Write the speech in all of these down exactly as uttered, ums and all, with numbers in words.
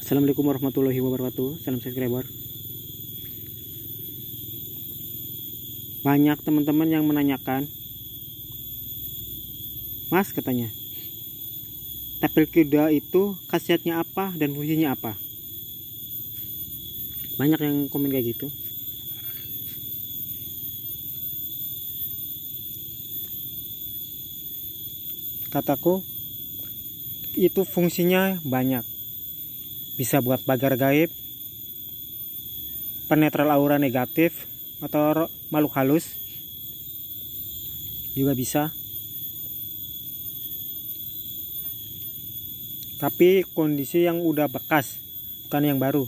Assalamualaikum warahmatullahi wabarakatuh. Salam subscriber. Banyak teman-teman yang menanyakan, Mas, katanya, tapel kuda itu khasiatnya apa dan fungsinya apa? Banyak yang komen kayak gitu. Kataku, itu fungsinya banyak. Bisa buat pagar gaib, penetral aura negatif atau makhluk halus juga bisa. Tapi kondisi yang udah bekas, bukan yang baru.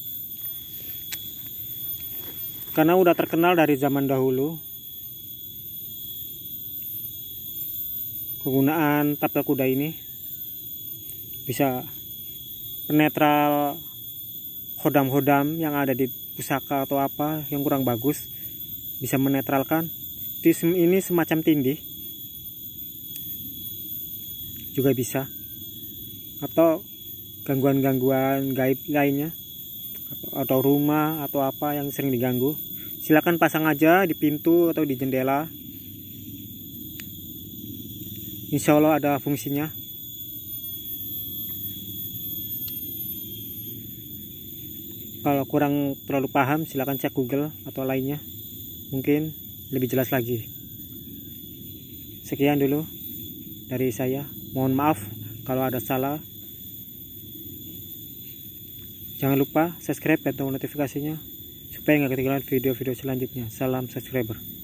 Karena udah terkenal dari zaman dahulu, penggunaan tapel kuda ini bisa penetral hodam-hodam yang ada di pusaka atau apa yang kurang bagus, bisa menetralkan. Ini semacam tindih juga bisa, atau gangguan-gangguan gaib lainnya, atau rumah atau apa yang sering diganggu. Silakan pasang aja di pintu atau di jendela. Insya Allah ada fungsinya. Kalau kurang terlalu paham, silakan cek Google atau lainnya, mungkin lebih jelas lagi. Sekian dulu dari saya. Mohon maaf kalau ada salah. Jangan lupa subscribe dan notifikasinya supaya nggak ketinggalan video-video selanjutnya. Salam subscriber.